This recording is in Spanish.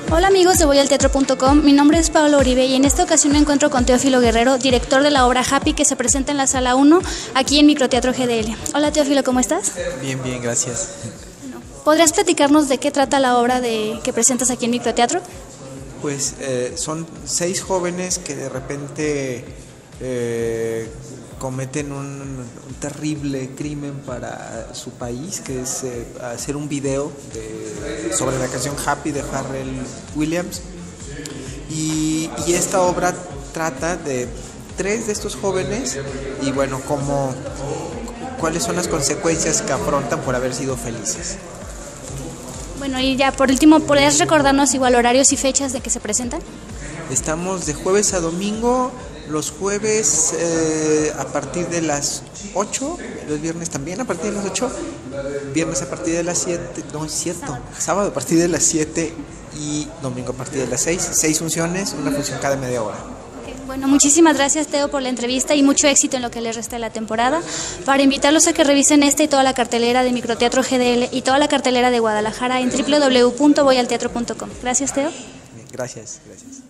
Hola amigos de voyalteatro.com, mi nombre es Pablo Uribe y en esta ocasión me encuentro con Teófilo Guerrero, director de la obra Happy que se presenta en la Sala 1 aquí en Microteatro GDL. Hola Teófilo, ¿cómo estás? Bien, bien, gracias. ¿Podrías platicarnos de qué trata la obra que presentas aquí en Microteatro? Pues son 6 jóvenes que de repente cometen un terrible crimen para su país, que es hacer un video sobre la canción Happy de Pharrell Williams. Y esta obra trata de 3 de estos jóvenes y bueno, cuáles son las consecuencias que afrontan por haber sido felices. Bueno, y ya por último, ¿podrías recordarnos igual horarios y fechas de que se presentan? Estamos de jueves a domingo, los jueves a partir de las 8, los viernes también a partir de las 8, viernes a partir de las 7, no es cierto, sábado a partir de las 7 y domingo a partir de las 6, 6 funciones, una función cada media hora. Bueno, muchísimas gracias Teo por la entrevista y mucho éxito en lo que les resta de la temporada. Para invitarlos a que revisen esta y toda la cartelera de Microteatro GDL y toda la cartelera de Guadalajara en www.voyalteatro.com. Gracias Teo. Gracias, gracias.